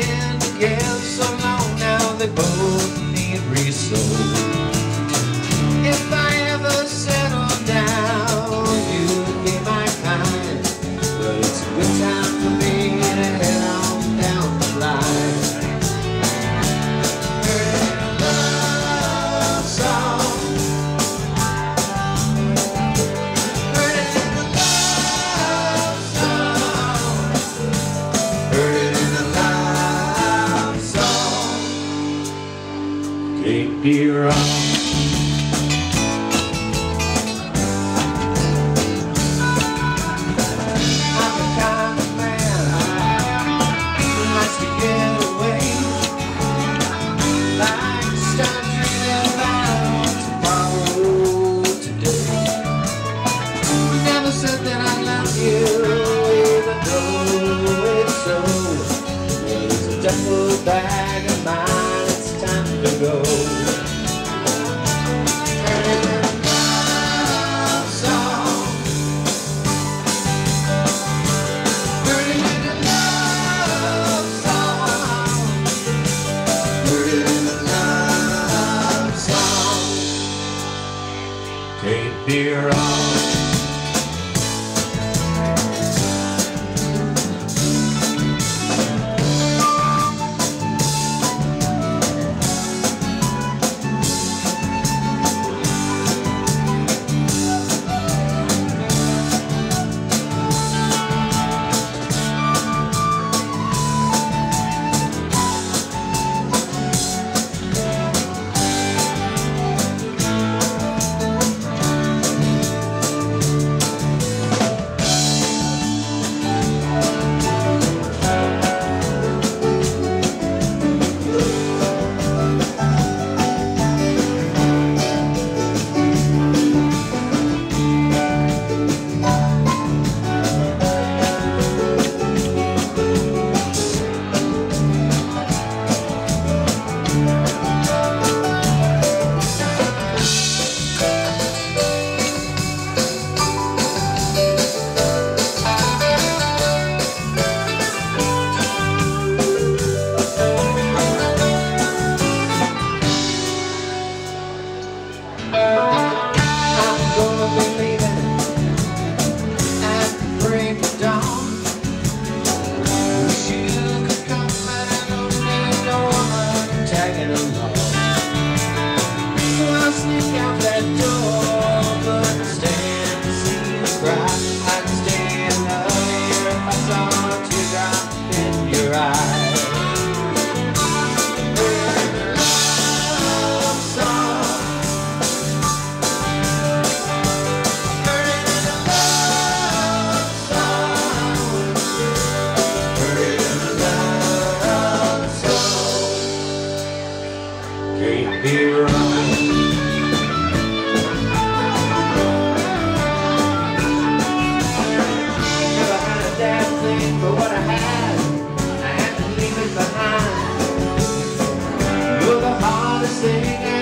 been together so long now, they both need resold. If I ever settle down, you'd be my kind, but it's a good time for me to head on down the line. Heard a love song, heard it in a love song, heard it in a love song. Can't be wrong. Duffel bag of mine, it's time to go. Heard it in a love song, heard it in a love song, heard it in a love song. Can't be wrong. Can't be wrong. Never had a damn thing for what I had to leave it behind. You're the hardest thing